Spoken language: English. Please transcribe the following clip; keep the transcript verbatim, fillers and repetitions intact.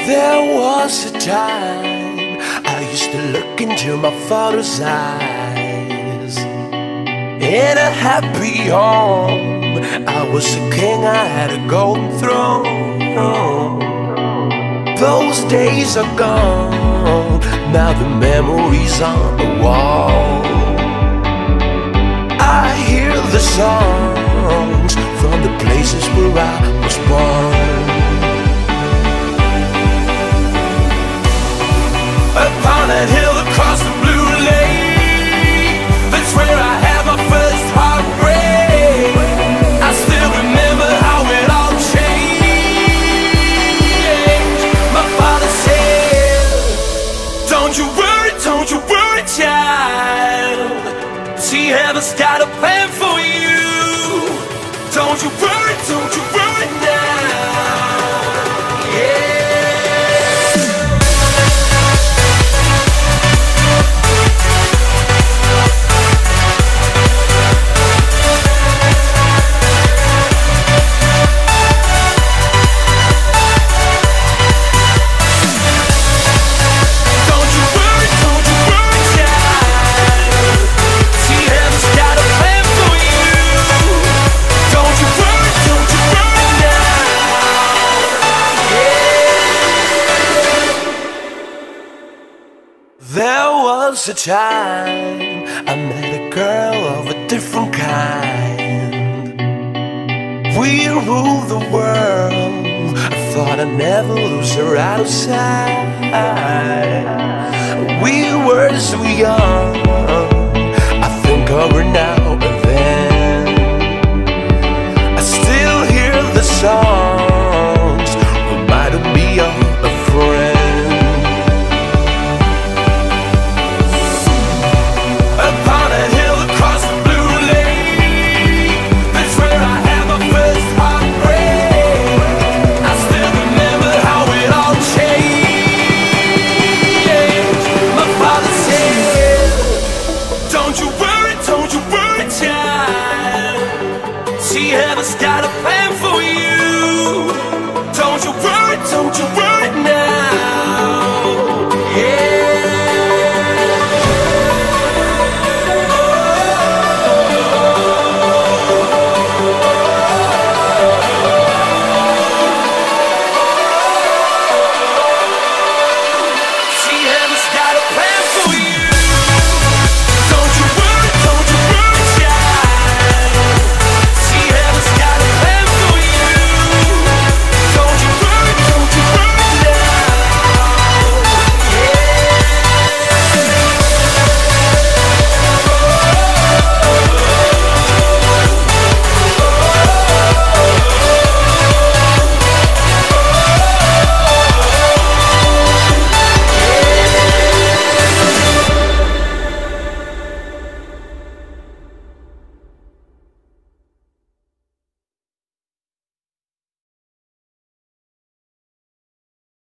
There was a time I used to look into my father's eyes. In a happy home, I was a king, I had a golden throne. Those days are gone, now the memories on the wall. I hear the songs from the places where I was born. Upon that hill across the blue lake, that's where I had my first heartbreak. I still remember how it all changed. My father said, don't you worry, don't you worry, child. See, heaven's got a plan for you. Don't you worry, don't you worry now. Yeah. There was a time I met a girl of a different kind. We ruled the world, I thought I'd never lose her out of sight. We were so young, I think of her now and then. I still hear the songs, reminding me of a friend. See, heaven's got a plan.